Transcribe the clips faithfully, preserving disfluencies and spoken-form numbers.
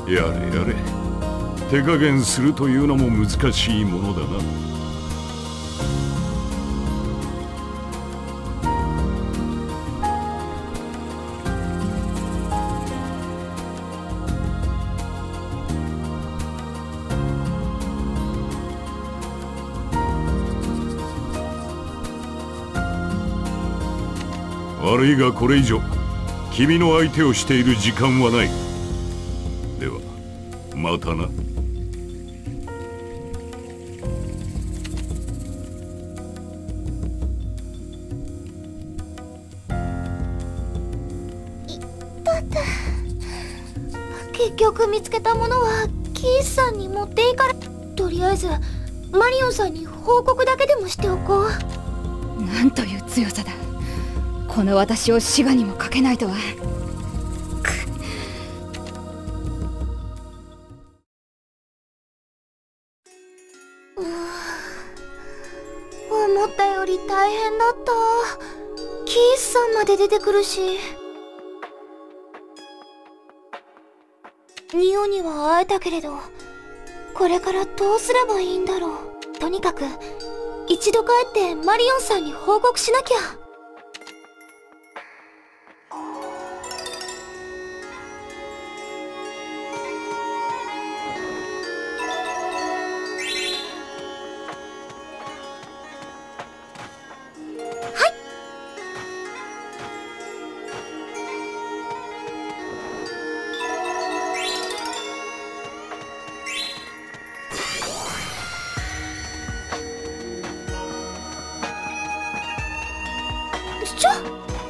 やれやれ、手加減するというのも難しいものだな。悪いがこれ以上君の相手をしている時間はない。ではまたな。 結局見つけたものはキースさんに持っていかれ、とりあえずマリオンさんに報告だけでもしておこう。 なんという強さだ。この私を滋賀にもかけないとは。 思ったより大変だった。キースさんまで出てくるし。ニオには会えたけれど、これからどうすればいいんだろう。とにかく一度帰ってマリオンさんに報告しなきゃ。ちょっ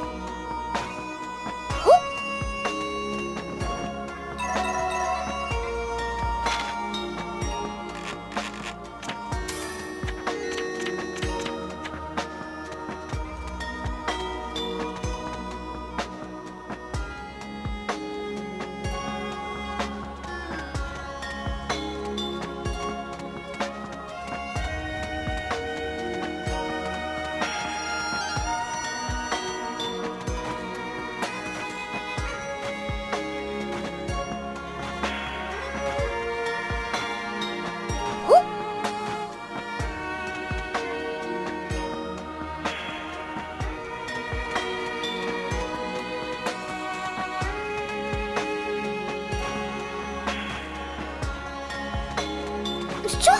ちょ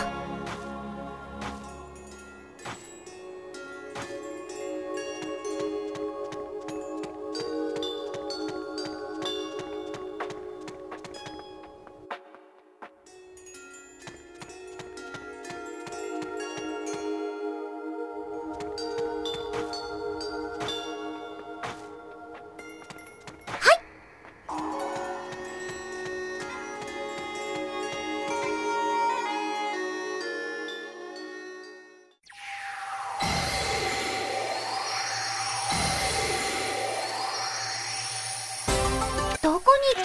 どこに。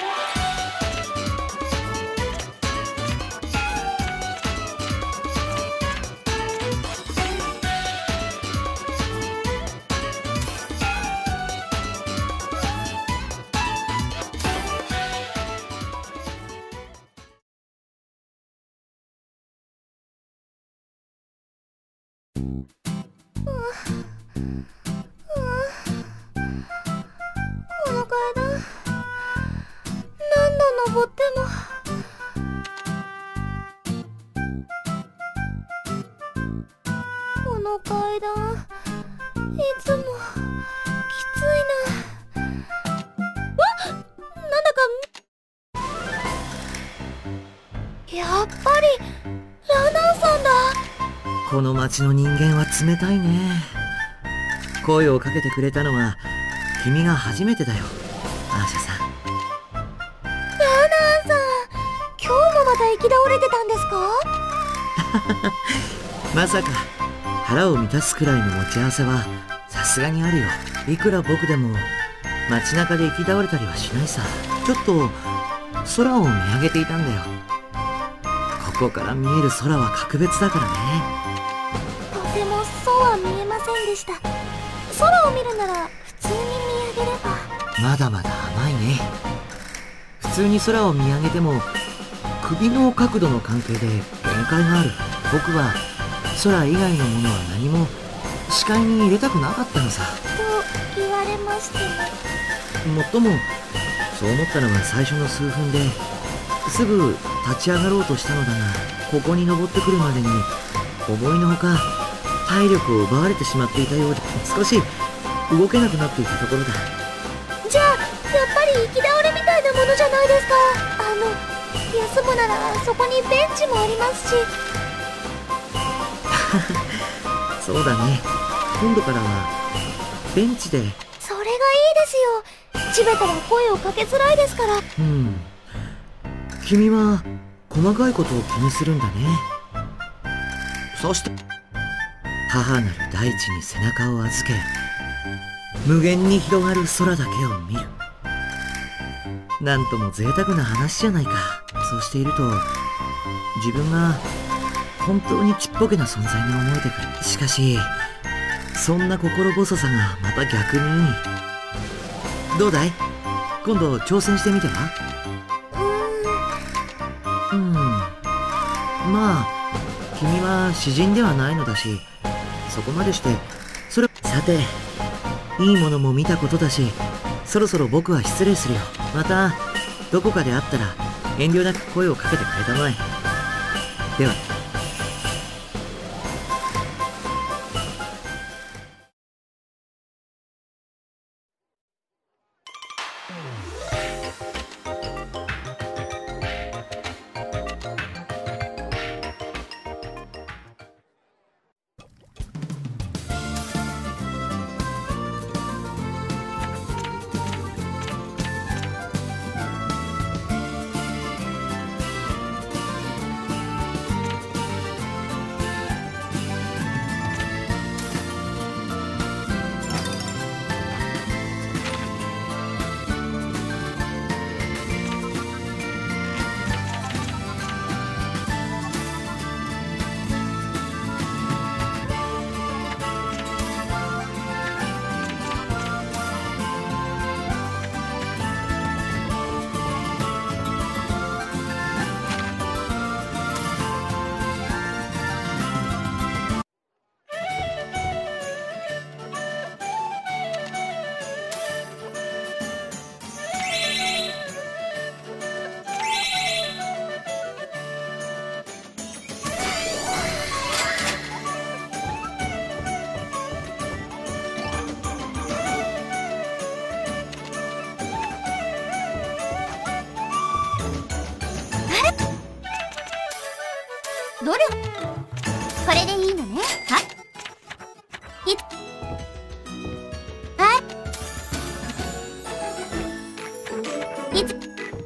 この階段何度登っても。この階段いつもきついな。わっ、なんだか。やっぱりラナンさんだ。 この町の人間は冷たいね。声をかけてくれたのは君が初めてだよ、アーシャさん。 ラナンさん、今日もまた行き倒れてたんですか？ まさか腹を満たすくらいの持ち合わせはさすがにあるよ。いくら僕でも街中で行き倒れたりはしないさ。ちょっと空を見上げていたんだよ。ここから見える空は格別だからね。 とてもそうは見えませんでした。空を見るなら普通に見上げれば。 まだまだ甘いね。普通に空を見上げても首の角度の関係で限界がある。僕は空以外のものは何も視界に入れたくなかったのさ。 と言われましても。 もっともそう思ったのは最初の数分ですぐ立ち上がろうとしたのだが、ここに登ってくるまでに思いのほか体力を奪われてしまっていたようで、少し動けなくなっていたところだ。 じゃあやっぱり行き倒れみたいなものじゃないですか。あの休むならそこにベンチもありますし。 そうだね、今度からはベンチで。 それがいいですよ。地べたは声をかけづらいですから。 うん、君は細かいことを気にするんだね。そして母なる大地に背中を預け、無限に広がる空だけを見る。なんとも贅沢な話じゃないか。そうしていると自分が本当にちっぽけな存在に思えてくる。しかしそんな心細さがまた逆にいい。どうだい、今度挑戦してみては。うーん、まあ君は詩人ではないのだし、そこまでしてそれ。さて、いいものも見たことだし、そろそろ僕は失礼するよ。またどこかで会ったら遠慮なく声をかけてくれたまえ。では。 どれ？これでいいのね。はい。いはい。いつ。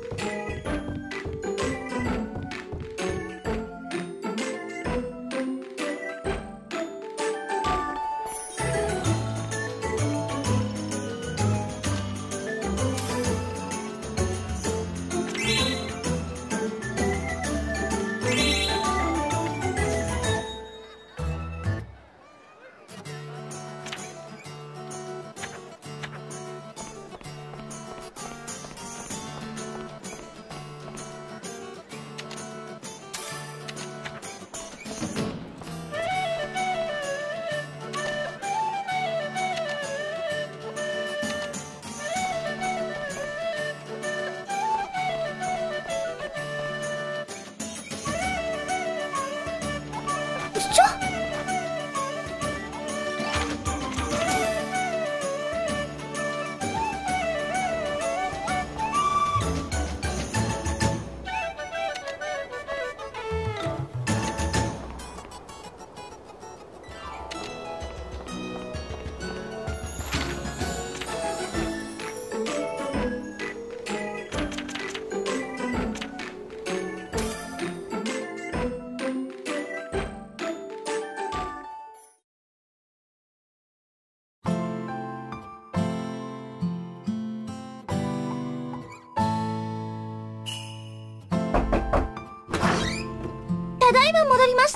ただいま戻りました。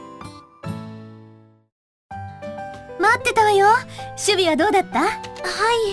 待ってたわよ。守備はどうだった？はい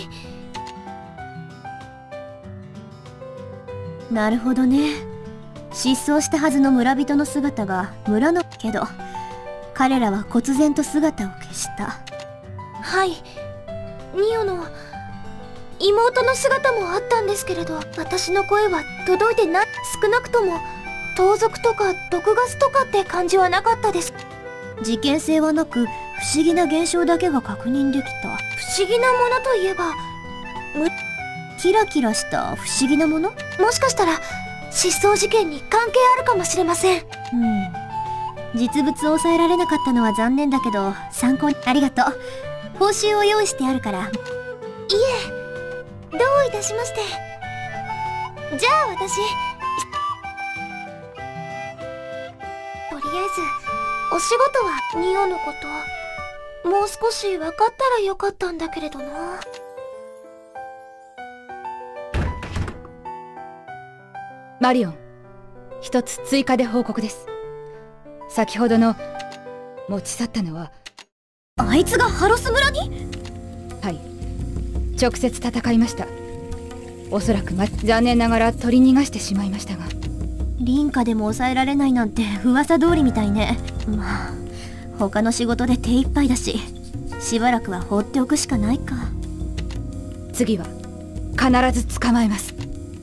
。なるほどね。 失踪したはずの村人の姿が村のけど、彼らは忽然と姿を消した。はい、ニオの妹の姿もあったんですけれど、私の声は届いてない。少なくとも盗賊とか毒ガスとかって感じはなかったです。事件性はなく、不思議な現象だけが確認できた。不思議なものといえば、むキラキラした不思議なもの？もしかしたら失踪事件に関係あるかもしれません。うん、実物を抑えられなかったのは残念だけど、参考にありがとう。報酬を用意してあるから。いえ、どういたしまして。じゃあ私、とりあえずお仕事はニオのこと、もう少し分かったらよかったんだけれどな。 マリオン、一つ追加で報告です。先ほどの持ち去ったのは、 あいつがハロス村に？ はい、直接戦いました。おそらく、ま、残念ながら取り逃がしてしまいましたが。 凛花でも抑えられないなんて噂通りみたいね。まあ他の仕事で手一杯だし、しばらくは放っておくしかないか。 次は必ず捕まえます。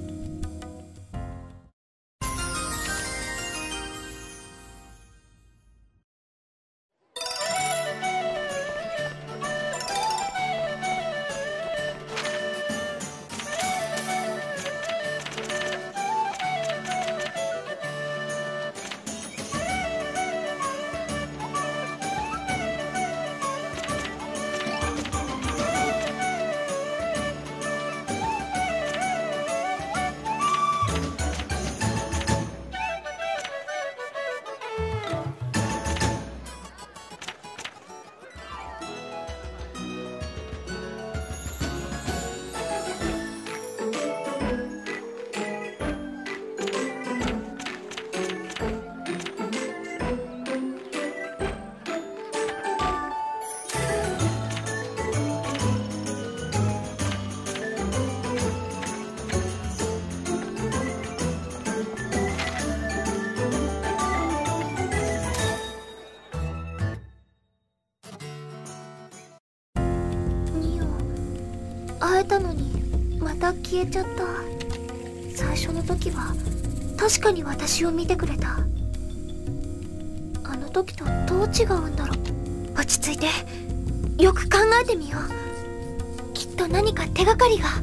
会えたのにまた消えちゃった。最初の時は確かに私を見てくれた。あの時とどう違うんだろう。落ち着いてよく考えてみよう。きっと何か手がかりが。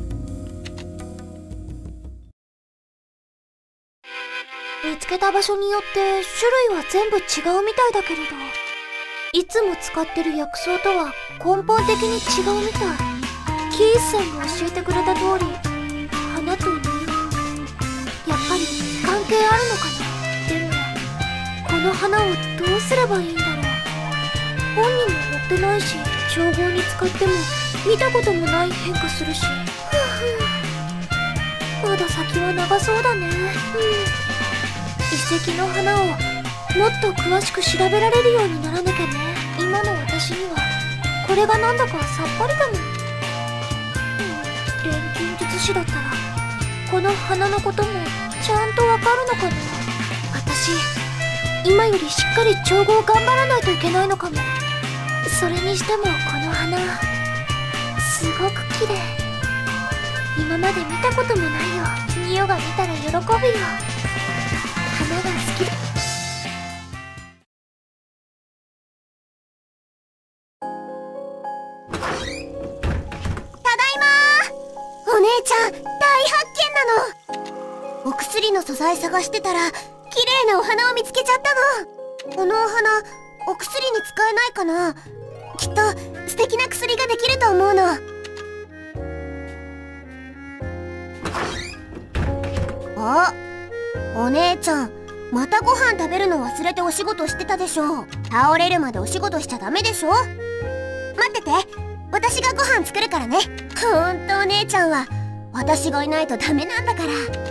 見つけた場所によって種類は全部違うみたいだけれど、いつも使ってる薬草とは根本的に違うみたい。キースさんが教えてくれた通り、花と匂い、やっぱり関係あるのかな。でもこの花をどうすればいいんだろう。本にも載ってないし、調合に使っても見たこともない変化するし。ふうふう、まだ先は長そうだね。うん、遺跡の花をもっと詳しく調べられるようにならなきゃね。今の私にはこれがなんだかさっぱりだもん。錬金術師だったらこの花のこともちゃんとわかるのかな。私今よりしっかり調合頑張らないといけないのかも。それにしてもこの花すごく綺麗。今まで見たこともないよ。ニオが見たら喜ぶよ。花が好きだ。お姉ちゃん、大発見なの。お薬の素材探してたら綺麗なお花を見つけちゃったの。このお花、お薬に使えないかな。きっと素敵な薬ができると思うの。あ、お姉ちゃん、またご飯食べるの忘れてお仕事してたでしょ。倒れるまでお仕事しちゃダメでしょ。待ってて、私がご飯作るからね。ほんとお姉ちゃんは私がいないとダメなんだから。